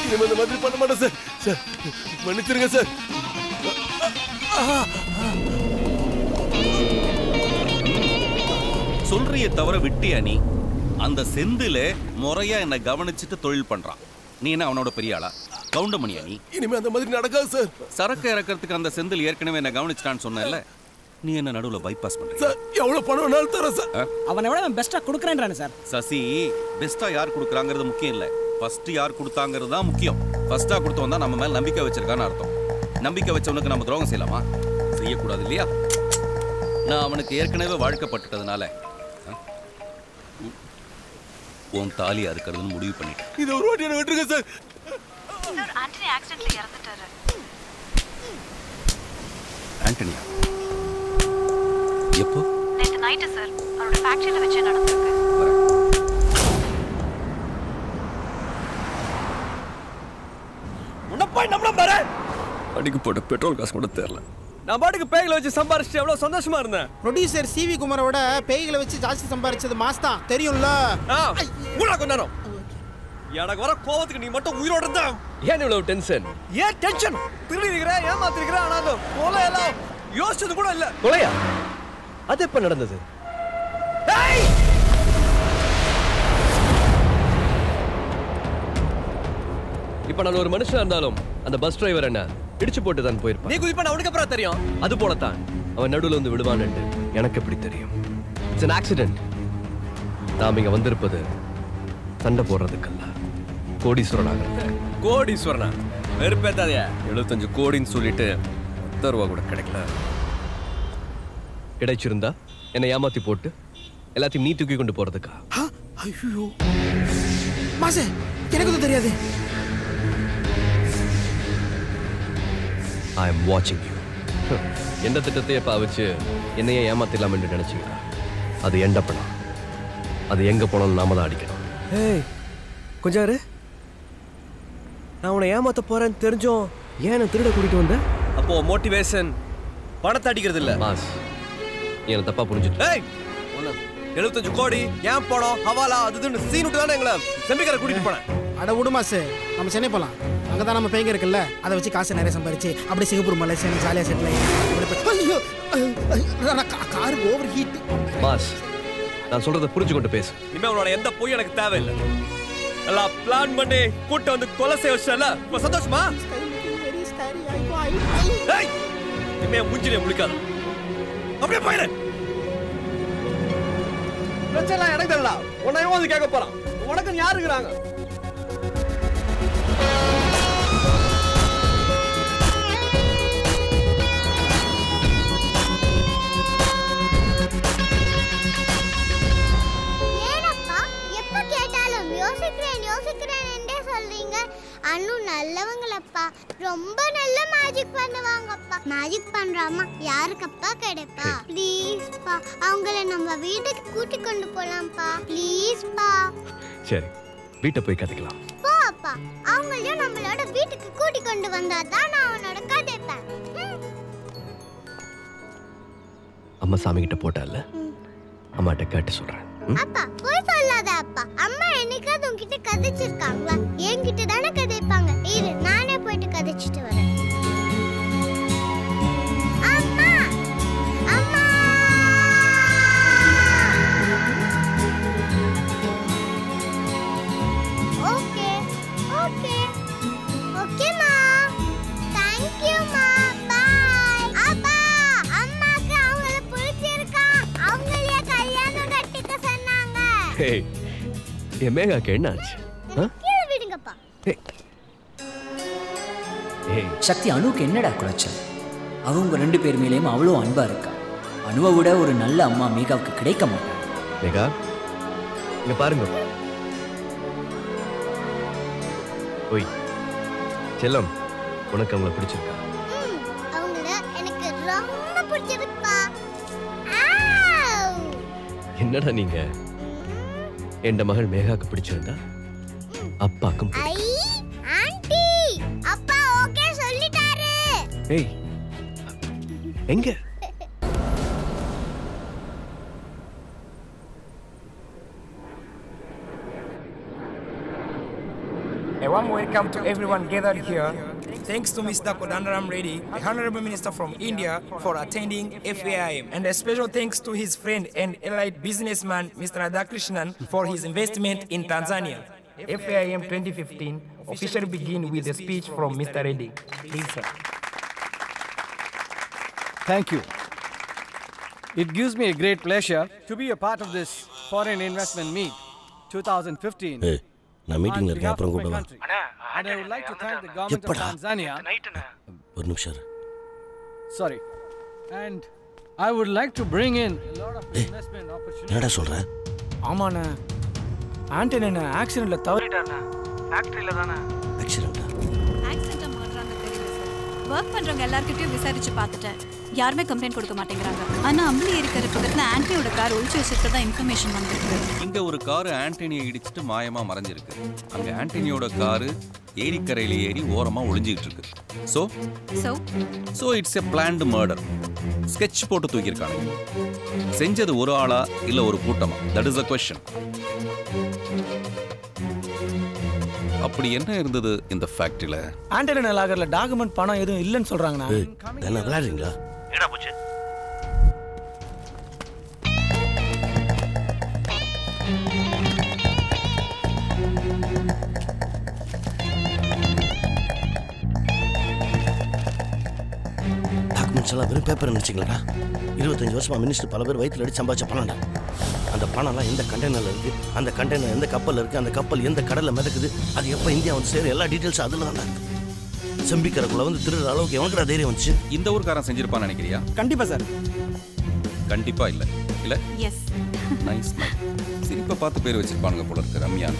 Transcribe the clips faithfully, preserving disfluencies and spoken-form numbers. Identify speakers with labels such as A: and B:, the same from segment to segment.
A: இனிமே இந்த மாதிரி பண்ண மாட்டேன் சார். சார் மன்னிச்சிருங்க சார்.
B: சொல்றிய தவிர விட்டியா நீ? அந்த செந்தில முறையா என்ன கவனிச்சுட்டு தொழில் பண்றான். நீ என்ன அவனோட பெரிய ஆளா? கவுண்டமணியா நீ?
A: இனிமே அந்த மாதிரி நடக்காது சார்.
B: சரக்கு இறக்கிறதுக்கு அந்த செந்தில் ஏற்கனவே என்ன கவனிச்சிட்டான்னு சொன்னேன்ல, நீ என்ன நடுவுல பைபாஸ் பண்ற
A: சார்? எவ்வளவு பணம் வேணாலும் தரேன் சார்.
C: அவனை விட அவன் பெஸ்டா கொடுக்குறேன்றானே சார்.
B: சசி, பெஸ்டா யார் கொடுக்குறாங்கிறது முக்கியம் இல்ல, ஃபர்ஸ்ட் யார் கொடுத்தாங்கிறது தான் முக்கியம். ஃபர்ஸ்டா கொடுத்தவன் தான் நம்ம மேல நம்பிக்கை வச்சிருக்கான்னு அர்த்தம். நம்பிக்கை வச்சவனுக்கு நம்ம துரோகம் செய்யலாமா? செய்யக்கூடாது இல்லையா? நான் அவனுக்கு ஏற்கனவே வாழ்க்கப்பட்டதுனால உன் தாலி அதுக்கிறதுன்னு முடிவு பண்ணிட்டேன்.
A: இது ஒரு வாட்டி என்ன விட்டுருங்க சார்.
D: சார், ஆண்டனி ஆக்சிடென்ட்ல இறந்துட்டாரு.
B: ஆண்டனியா? எப்போ?
D: நேத்து நைட் சார். அவரோட ஃபேக்டரியில வச்சு நடந்துருக்கு.
C: உன்ன போய் நம்மள பாரு.
A: அடிக்கு போட்ட பெட்ரோல் காசு கூட தெரியல.
C: நான் பாட்டுக்கு பேய்களை வச்சு சம்பாரிச்சு எவ்வளவு சந்தோஷமா இருந்தேன்.
E: ப்ரொடியூசர் சிவி குமாரோட பேய்களை வச்சு ஜாஸ்தி சம்பாரிச்சது மாஸ் தான் தெரியும்ல.
C: கூட கொஞ்சம் எனக்கு வர கோவத்துக்கு நீ மட்டும் உயிரோட இருந்தா ஏன் இவ்வளவு டென்ஷன்? ஏன் டென்ஷன்? திருடிக்கிற, ஏமாத்திருக்கிற, ஆனா அந்த கொலை எல்லாம் யோசிச்சது கூட இல்ல. கொலையா? அது எப்ப நடந்தது? இப்ப நான் ஒரு மனுஷனா இருந்தாலும் அந்த பஸ் டிரைவர் என்ன இடிச்சு போட்டு தான் போயிருப்பான். நீ குதிப்பான அவனுக்கு அப்புறம் தெரியும். அது போல தான் அவன் நடுவுல வந்து விடுவான்னு எனக்கு எப்படி தெரியும்? It's an accident. நாம் இங்க வந்திருப்பது சண்டை போடுறதுக்கல்ல, கோடீஸ்வரனாக. கோடீஸ்வரனா? வெறுப்பேத்தாதே. எழுபத்தஞ்சு கோடின்னு சொல்லிட்டு பத்து ரூபா கூட கிடைக்கல. கிடைச்சிருந்தா என்னை ஏமாத்தி போட்டு எல்லாத்தையும் நீ தூக்கி கொண்டு போறதுக்கா?
E: ஐயோ மாசே, எனக்கு தெரியாது.
C: I am watching you. எந்த திட்டத்தையே பாவிச்சு என்னையே ஏமாத்திடலாம் என்று நினைச்சீங்களா? அது எண்ட படம். அது எங்க போனாலும் நாம தான் அடிக்கணும். ஏய் கொஞ்சம் இரு. நான் உன்னை ஏமாத்த போறேன்னு தெரிஞ்சோம் ஏன் திருட கூட்டிட்டு வந்த? அப்போ மோட்டிவேஷன் பணத்தை அடிக்கிறது இல்ல மாஸ். என்ன தப்பா புரிஞ்சுட்டு. ஏய் எழுபத்தஞ்சு கோடி ஏன் பணம் ஹவாலா அதுன்னு சீன் விட்டு தானே எங்களை செம்பிக்கரை கூட்டிட்டு போனேன். அட விடு மாசு, நம்ம சென்னை போலாம். அங்கதான் நம்ம பேங்க இருக்குல்ல, அதை வச்சு காசு நிறைய சம்பாரிச்சு அப்படியே சிங்கப்பூர் மலேசியா ஜாலியா செட்டில் ஆகி. Car overheat. மாஸ், நான் சொல்றதை புரிஞ்சு கொண்டு பேசு. இனிமே உன்னோட எந்த பொய் எனக்கு தேவையில்லை. எல்லாம் பிளான் பண்ணி கூட்ட வந்து கொலை செய்ய வச்சல. இப்ப சந்தோஷமா? இனிமே மூஞ்சிலே முழிக்காத. அப்படியே போயிரு. பிரச்சனை எனக்கு தெரியல. உன்னையும் வந்து கேட்க போறான். உனக்கு யாரு இருக்கிறாங்க?
F: அனு நல்லவங்களப்பா, ரொம்ப நல்ல மேஜிக் பண்ணுவாங்கப்பா. மேஜிக் பண்றாமா யாருக்கப்பா கிடைப்பா? ப்ளீஸ் பா, அவங்கள நம்ம வீட்டுக்கு கூட்டி கொண்டு போலாம்ப்பா. ப்ளீஸ் பா.
C: சரி, வீட்டை போய் கதைக்கலாம்.
F: போ அப்பா, அவங்களையும் நம்மளோட வீட்டுக்கு கூட்டி கொண்டு வந்தா தான் நான் அவனோட கதைப்பேன்.
C: அம்மா சாமி கிட்ட போட்டால, அம்மாட்ட கேட்டு சொல்றேன்.
F: அப்பா போய் சொல்லாத அப்பா. அம்மா என்னைக்காவது உன்கிட்ட கதைச்சிருக்காங்களா? என்கிட்ட தானே கதைப்பாங்க. இரு, நானே போயிட்டு கதைச்சிட்டு வரேன். அம்மா அம்மா ஓகே ஓகே ஓகேமா. தேங்க் யூ மா. பை. அப்பா அம்மாக்கு அவங்கள பிடிச்சிருக்கா. அவங்களே கல்யாணம் கட்டிக்க சொன்னாங்க.
C: ஏய் ஏ மேகாக்கு என்னாச்சு?
F: கீழே விடுங்கப்பா.
C: ஏய்
G: சக்தி, அனுக்கு என்னடா குறைச்சல்? அவங்க ரெண்டு பேர் மேலேயும் அவ்வளோ அன்பா இருக்கா. அனுவை விட ஒரு நல்ல அம்மா மேகாவுக்கு கிடைக்க மாட்டாங்க.
C: மேகா இங்க பாருங்க. ஓய் செல்லம், உனக்கு அவங்கள பிடிச்சிருக்கா?
F: அவங்கள எனக்கு ரொம்ப பிடிச்சிருக்குப்பா.
C: என்னடா நீங்க? என் மகள் மேகாக்கு பிடிச்சிருந்தா அப்பாக்கும்
F: ஐ ஆண்டி, அப்பா ஓகே சொல்லிட்டாரு.
C: ஏய் எங்க?
H: A warm welcome to everyone gathered here. Thanks to Mister Kodandaram Reddy, the Honorable Minister from India, for attending F A I M. And a special thanks to his friend and allied businessman, Mister Radhakrishnan, for his investment in Tanzania. F A I M twenty fifteen officially begin with a speech from Mister Reddy. Please, sir.
I: Thank you. It gives me a great pleasure to be a part of this foreign investment meet twenty fifteen.
J: Hey, நான் மீட்டிங்ல இருக்கேன் அப்புறம் கூட வா.
I: And I would like to thank the government of Tanzania.
J: ஒரு நிமிஷம்.
I: Sorry. And I would like to bring in a lot of investment opportunities.
J: என்னடா சொல்ற?
E: ஆமாண்ணே ஆண்டனி ஆக்சிடென்ட்ல தவறிட்டாருண்ணே ஃபேக்டரியில தானே
J: ஆக்சிடென்ட்
D: ஆக்சிடென்ட் பண்றாங்க தெரியல சார். வர்க் பண்றவங்க எல்லார்கிட்டயும் விசாரிச்சு பார்த்துட்டேன். யாருமே கம்ப்ளைண்ட் கொடுக்க மாட்டேங்கிறாங்க. ஆனா அம்பளி இருக்கிற பக்கத்துல ஆண்டனியோட கார் ஒளிச்சு வச்சிருக்கதா இன்ஃபர்மேஷன் வந்திருக்கு.
B: இங்க ஒரு கார் ஆண்டனியை இடிச்சிட்டு மாயமா மறைஞ்சிருக்கு. அங்க ஆண்டனியோட கார் ஏரிக்கரையில ஏறி ஓரமா ஒளிஞ்சிட்டு இருக்கு. So
D: so
B: so it's a planned murder. Sketch போட்டு தூக்கியிருக்காங்க. செஞ்சது ஒரு ஆளா இல்ல ஒரு கூட்டமா? That is a question. அப்படி என்ன இருந்தது இந்த ஃபேக்டரியில?
E: ஆண்டனி லாகர்ல டாக்குமெண்ட் பணம் எதுவும் இல்லைன்னு சொல்றாங்கண்ணா.
J: என்ன விளையாடுறீங்களா?
K: என்னடா போச்சு?
J: டாக்குமெண்ட்ஸ் எல்லாம் வெறும் பேப்பர் நினைச்சிங்களா? இருபத்தஞ்சு வருஷமா மினிஸ்டர் பல பேர் வயிற்றுல அடிச்சு சம்பாதிச்ச பணம்டா. அந்த பணம்லாம் எந்த கண்டெய்னர்ல இருக்கு, அந்த கண்டெய்னர் எந்த கப்பல்ல இருக்கு, அந்த கப்பல் எந்த கடல்ல மிதக்குது, அது எப்போ இந்தியா வந்து சேரும், எல்லா டீட்டெயில்ஸ் அதில் தான் இருக்கு. செம்பிக்கரைக்குள்ள வந்து திருடுற அளவுக்கு எவனுக்குடா தைரியம் வந்துச்சு?
B: இந்த ஊர்க்காரன் செஞ்சிருப்பான்னு நினைக்கிறியா?
E: கண்டிப்பா சார்.
B: கண்டிப்பா இல்ல. இல்ல?
D: எஸ்.
B: Nice nice. சிரிப்பை பார்த்து பேர் வச்சிருப்பானுங்க போல இருக்கு. ரம்யா.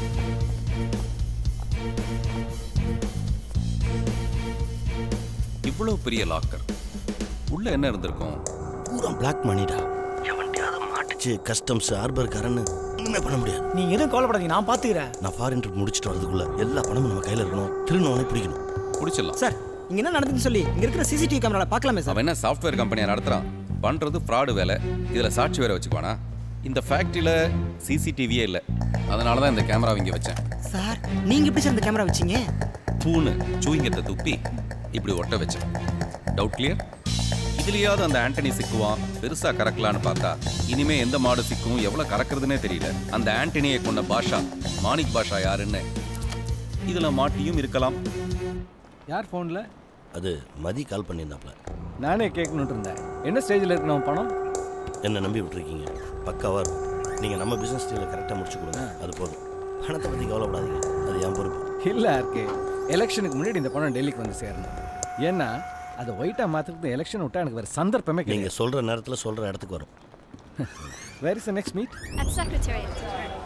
B: இவ்வளவு பெரிய லாக்கர் உள்ள என்ன இருந்திருக்கும்?
J: பூரா பிளாக் மணிடா. எவன்டையாவது மாட்டுச்சு கஸ்டம்ஸ் ஹார்பர் காரன்னு ஒண்ணுமே பண்ண முடியாது.
E: நீங்க எதுவும் கவலைப்படாதீங்க, நான் பாத்துக்கிறேன்.
J: நான் ஃபாரின் ட்ரிப் முடிச்சிட்டு வரதுக்குள்ள எல்லா பணமும் நம்ம கையில இருக்கணும். திருநோனை பிடிக்கணும்.
B: பிடிச்சிடலாம்
E: சார். இங்க என்ன நடந்துன்னு சொல்லி இங்க இருக்கிற சிசிடிவி கேமரால பார்க்கலாமே சார்.
B: அவன் என்ன சாஃப்ட்வேர் கம்பெனியை நடத்துறான்? பண்றது ஃப்ராடு வேலை. இதுல சாட்சி வேற வச்சுக்குவானா? இந்த ஃபேக்டரியில சிசிடிவியே இல்லை. அதனால தான் இந்த கேமரா இங்கே வச்சேன்.
E: சார் நீங்க எப்படி சார் இந்த கேமரா வச்சீங்க?
B: பூனு சூயிங்கத்தை துப்பி இப்படி ஒட்ட வச்சேன். Doubt clear? இதுலயாவது அந்த ஆண்டனி சிக்குவான், பெருசா கறக்கலான்னு பார்த்தா இனிமே எந்த மாடு சிக்கும், எவ்வளவு கறக்குறதுனே தெரியல. அந்த ஆண்டனியை கொண்ட பாஷா, மாணிக் பாஷா யாருன்னு இதுல மாட்டியும் இருக்கலாம்.
I: யார் ஃபோன்ல?
J: அது மதி கால் பண்ணியிருந்தாப்ல.
I: நானே கேட்கணும்னு இருந்தேன். என்ன ஸ்டேஜில் இருக்கு நம்ம பணம்?
J: என்ன நம்பி விட்டுருக்கீங்க. பக்காவா இருக்கும். நீங்கள் நம்ம பிஸ்னஸ் டீலை கரெக்டாக முடிச்சு கொடுங்க. அது போதும். பணத்தை பற்றி கவலைப்படாதீங்க. அது என் பொறுப்பு.
I: இல்லை இருக்கு. எலெக்ஷனுக்கு முன்னாடி இந்த பணம் டெல்லிக்கு வந்து சேரணும். ஏன்னா அதை ஒயிட்டாக மாற்றுறது எலெக்ஷன் விட்டா எனக்கு வேறு சந்தர்ப்பமே கிடையாது.
J: நீங்கள் சொல்கிற நேரத்தில் சொல்கிற இடத்துக்கு வரும்.
I: Where is the next meet?
D: At secretariat.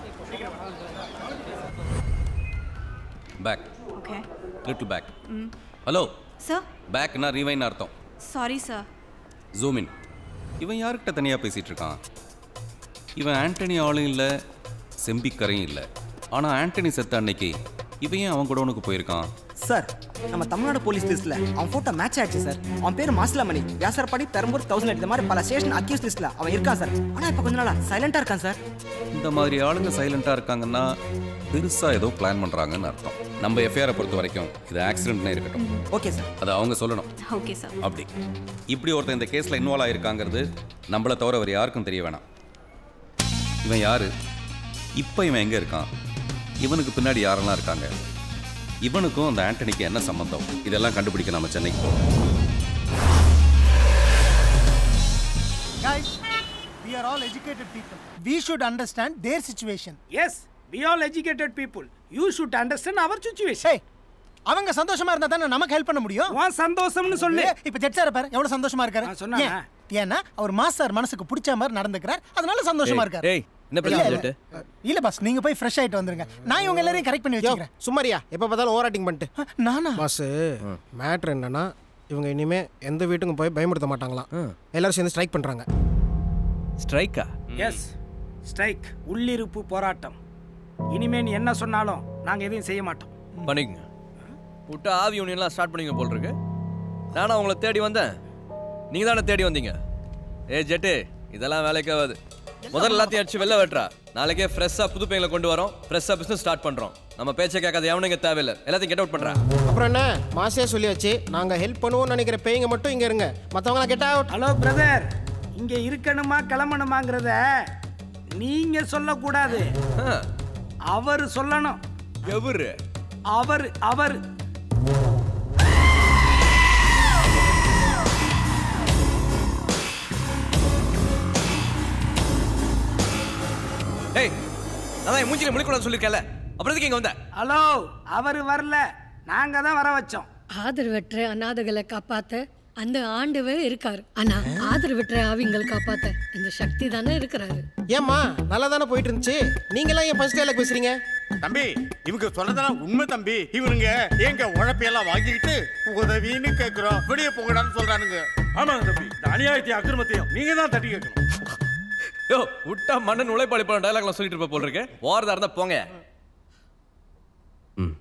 B: Back.
D: Okay.
B: Little back. Hello
D: sir.
B: பேக்னா ரிவைன் அர்த்தம்.
D: Sorry sir.
B: Zoom in. இவன் யார்கிட்ட தனியாக பேசிகிட்டு இருக்கான்? இவன் ஆண்டனி ஆளும் இல்லை, செம்பிக்கரையும் இல்லை. ஆனால் ஆண்டனி செத்த அன்னைக்கு இவன் ஏன் அவன் குடோனுக்கு போயிருக்கான்?
E: சார் நம்ம தமிழ்நாடு போலீஸ் லிஸ்ட்ல அவன் போட்டோ மேட்ச் ஆயிடுச்சு சார். அவன் பேர் மாசிலாமணி, வியாசர்பாடி, பெரம்பூர், தௌசண்ட் இந்த மாதிரி பல ஸ்டேஷன் அக்யூஸ் லிஸ்ட்ல அவன் இருக்கான் சார். ஆனால் இப்போ கொஞ்ச நாளா சைலண்டா இருக்கான் சார்.
B: இந்த மாதிரி ஆளுங்க சைலண்டா இருக்காங்கன்னா பெருசா ஏதோ பிளான் பண்றாங்கன்னு அர்த்தம். நம்ம எஃப்ஐஆரை பொறுத்த வரைக்கும் இது ஆக்சிடென்ட்னே இருக்கட்டும்.
E: Okay sir.
B: அதை அவங்க சொல்லணும்.
D: Okay sir.
B: அப்படி இப்படி ஒருத்தன் இந்த கேஸ்ல இன்வால்வ் ஆயிருக்காங்கிறது நம்மளை தவிர வேறு யாருக்கும் தெரிய வேணாம். இவன் யாரு? இப்போ இவன் எங்க இருக்கான்? இவனுக்கு பின்னாடி யாரெல்லாம் இருக்காங்க? இவனுக்கும் அந்த ஆண்டனிக்கு என்ன சம்பந்தம்? இதெல்லாம் கண்டுபிடிக்க நாம சென்னைக்கு போறோம்.
L: Guys, we are all educated people. We should understand their situation.
E: Yes, we all educated people. You should understand our situation.
L: Hey, அவங்க சந்தோஷமா இருந்தா தானே நமக்கு ஹெல்ப் பண்ண முடியும்.
E: வா சந்தோஷம்னு சொல்லு.
L: இப்ப ஜெட் சார் பாரு எவ்வளவு சந்தோஷமா இருக்காரு.
E: சொன்னானே.
L: ஏன்னா அவர் மாஸ் சார் மனசுக்கு பிடிச்ச மாதிரி நடந்துக்கிறார். அதனால சந்தோஷமா இருக்காரு.
C: ஏய் என்ன பிரச்சனை?
L: இல்ல பாஸ் நீங்க போய் ஃப்ரெஷ் ஆயிட்டு வந்துருங்க. நான் இவங்க எல்லாரையும் கரெக்ட் பண்ணி வச்சிக்கிறேன்.
E: சும்மாரியா எப்ப பார்த்தாலும் ஓவர் ஆக்டிங் பண்ணிட்டு.
L: நானா?
E: பாஸ் மேட்டர் என்னன்னா இவங்க இனிமே எந்த வீட்டுக்கும் போய் பயமுறுத்த மாட்டாங்களாம். எல்லாரும் சேர்ந்து ஸ்ட்ரைக் பண்றாங்க.
C: ஸ்ட்ரைக்கா?
M: Yes strike. உள்ளிருப்பு போராட்டம். இனிமே நீ என்ன சொன்னாலும் நாங்க எதையும் செய்ய மாட்டோம்.
C: பண்ணிக்கங்க. புட்டா ஆவி யூனியன்லாம் ஸ்டார்ட் பண்ணிங்க போல் இருக்கு. நானும் உங்களை தேடி வந்தேன், நீங்கள் தானே தேடி வந்தீங்க. ஏ ஜெட்டு இதெல்லாம் வேலைக்கு ஆகாது. முதல்ல எல்லாத்தையும் அடிச்சு வெளில வெட்டுறா. நாளைக்கே ஃப்ரெஷ்ஷாக புது பையங்களை கொண்டு வரோம். ஃப்ரெஷ்ஷாக பிஸ்னஸ் ஸ்டார்ட் பண்ணுறோம். நம்ம பேச்சை கேட்காத எவனும் இங்கே தேவையில்லை. எல்லாத்தையும் கெட் அவுட் பண்ணுறா.
K: அப்புறம் என்ன மாசே சொல்லியாச்சு. நாங்கள் ஹெல்ப் பண்ணுவோம்னு நினைக்கிற பேய்ங்க மட்டும் இங்கே இருங்க. மற்றவங்களாம் கெட் அவுட்.
M: ஹலோ பிரதர், இங்கே இருக்கணுமா கிளம்பணுமாங்கிறத நீங்க சொல்லக்கூடாது, அவர் சொல்லணும்.
C: எவரு?
M: அவர் அவர்
C: ஏய், அதான் மூஞ்சில முழிக்கூடாது சொல்லிருக்கல. அப்புறம் எதுக்கு இங்க வந்த?
M: ஹலோ, அவர் வரல, நாங்க தான் வர வச்சோம்.
N: ஆதரவற்ற அநாதைகளை காப்பாத்த அந்த ஆண்டவர் இருக்காரு. ஆனா ஆதரவற்ற ஆவிங்கள் காப்பாத்த இந்த சக்தி தானே இருக்கிறாரு.
K: ஏம்மா நல்லா தானே போயிட்டு இருந்துச்சு. நீங்களாம் ஏன் ஃபர்ஸ்ட் டைலாக் பேசுறீங்க?
O: தம்பி, இவங்க சொன்னதெல்லாம் உண்மை தம்பி. இவனுங்க எங்க உழைப்பையெல்லாம் வாங்கிக்கிட்டு உதவின்னு கேட்கிறோம், வெளியே போகடான்னு சொல்றானுங்க.
P: ஆமாங்க தம்பி, இந்த அநியாயத்தையும் அக்கிரமத்தையும் நீங்க தான் தட்டி கேட்கணும்.
C: யோ, விட்டா மண்ணன் உழைப்பாளி போன டயலாக்லாம் சொல்லிட்டு இருப்ப போல இருக்கு. ஓரதா இருந்தா போங்க. ம்.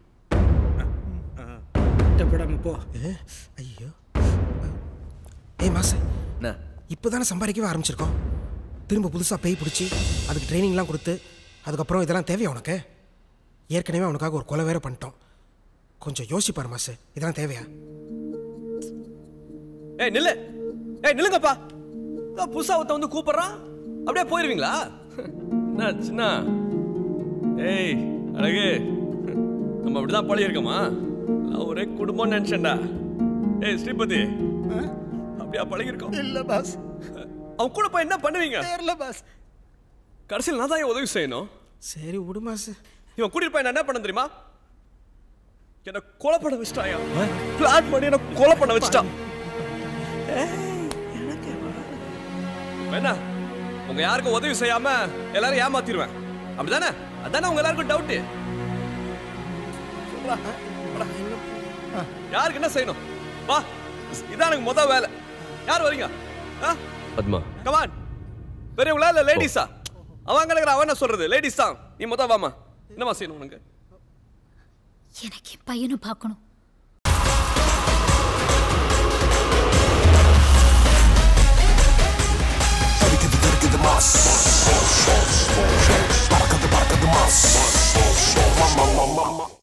M: படாம போ.
K: ஐயோ. ஏய் மாசே,
C: என்ன
K: இப்போதானே சம்பாதிக்கவே ஆரம்பிச்சிருக்கோம். திரும்ப புதுசாக பேய் பிடிச்சி அதுக்கு ட்ரைனிங்லாம் கொடுத்து அதுக்கப்புறம் இதெல்லாம் தேவையா உனக்கு? ஏற்கனவே அவனுக்காக ஒரு கொலை வேற பண்ணிட்டோம். கொஞ்சம் யோசிப்பாரு மாசே, இதெல்லாம் தேவையா?
C: ஏய் நில்லு, ஏய் நில்லுங்கப்பா. புதுசா ஒருத்த வந்து கூப்பிடுறான், அப்படியே போயிருவீங்களா? என்ன சின்ன? ஏய் அழகு, நம்ம அப்படிதான் பழகி இருக்கோமா? ஒரே குடும்பம் நினைச்சேன்டா. ஏய் ஸ்ரீபதி, அப்படியா பழகி இருக்கோம்?
K: இல்ல பாஸ்.
C: அவன் கூட போய் என்ன பண்ணுவீங்க?
K: தெரியல பாஸ்.
C: கடைசியில் நான் தான் உதவி செய்யணும்.
K: சரி விடு மாஸ்.
C: இவன் கூட்டிட்டு போய் நான் என்ன பண்ண தெரியுமா? என்ன கொலை பண்ண வச்சிட்டாயா? பிளான் பண்ணி என்ன கொலை பண்ண வச்சிட்டான். என்ன உங்க யாருக்கும் உதவி செய்யாம எல்லாரும் ஏமாத்திடுவேன், அப்படிதானே? அதானே உங்க எல்லாருக்கும் டவுட். யாருக்கு என்ன செய்யணும்? வா, இதான் எனக்கு முதல் வேலை. யார் வரீங்க? பத்மா, கமான். பெரியவங்களா இல்ல லேடிஸா? அவங்க இருக்கிற அவன் என்ன சொல்றது? லேடிஸ் தான். நீ முதல் வாமா. என்னமா செய்யணும் உனக்கு?
N: எனக்கு பையனும் பார்க்கணும்.